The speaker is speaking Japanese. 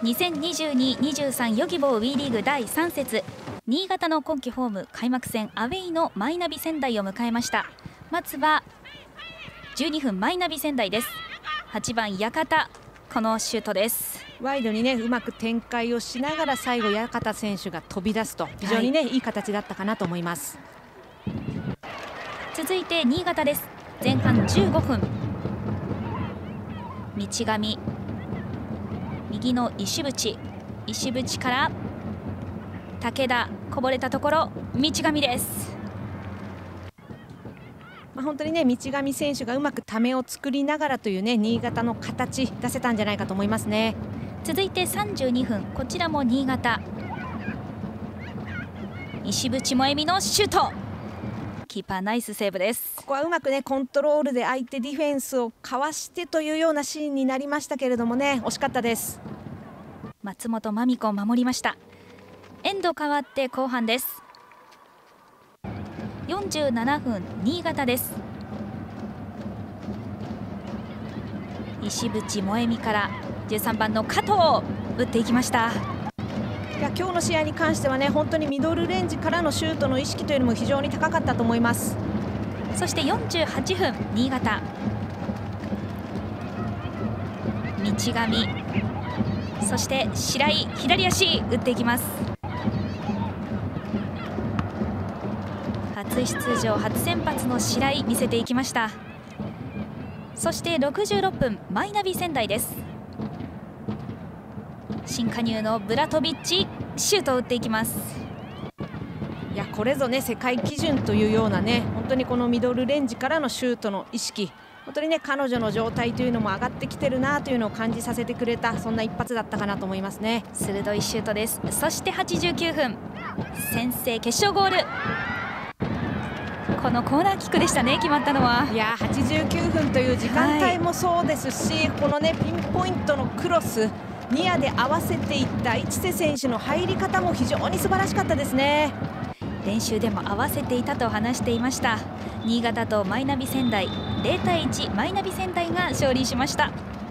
2022-23 ヨギボー WE リーグ第3節、新潟の今季ホーム開幕戦アウェイのマイナビ仙台を迎えました。まずは12分マイナビ仙台です。8番館、このシュートです。 ワイドにねうまく展開をしながら最後館選手が飛び出すと非常にね、いい形だったかなと思います。 続いて新潟です。前半15分、道上、右の石渕から武田、こぼれたところ道上です。 本当にね道上選手がうまくためを作りながらというね新潟の形出せたんじゃないかと思いますね。 続いて32分、こちらも新潟、石渕萌美のシュート、キーパーナイスセーブです。 ここはうまくねコントロールで相手ディフェンスをかわしてというようなシーンになりましたけれどもね、惜しかったです。 松本真美子守りました。エンド変わって後半です。47分、新潟です。石渕萌美から13番の加藤、打っていきました。 いや今日の試合に関してはね本当にミドルレンジからのシュートの意識というのも非常に高かったと思います。 そして48分、新潟、道上、そして白井、左足打っていきます。初出場初先発の白井、見せていきました。そして66分、マイナビ仙台です。新加入のブラトビッチ、シュートを打っていきます。 いやこれぞね世界基準というようなね本当にこのミドルレンジからのシュートの意識、本当にね彼女の状態というのも上がってきてるなというのを感じさせてくれた、そんな一発だったかなと思いますね。 鋭いシュートです。そして89分、先制決勝ゴール、このコーナーキックでしたね、決まったのは。 いや89分という時間帯もそうですし、このねピンポイントのクロスニアで合わせていった市瀬選手の入り方も非常に素晴らしかったですね。 練習でも合わせていたと話していました。新潟とマイナビ仙台、0対1、マイナビ仙台が勝利しました。